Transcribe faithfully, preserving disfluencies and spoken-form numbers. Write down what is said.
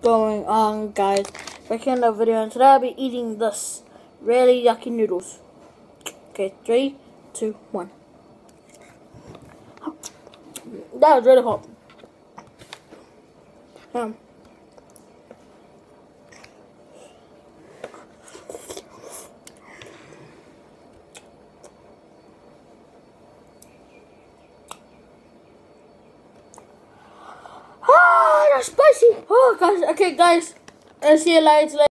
going on, guys? Back in the video, and today I'll be eating this really yucky noodles. Okay, three, two, one. That was really hot. Um. Ah, that's spicy. Oh, guys. Okay, guys. I'll see you later.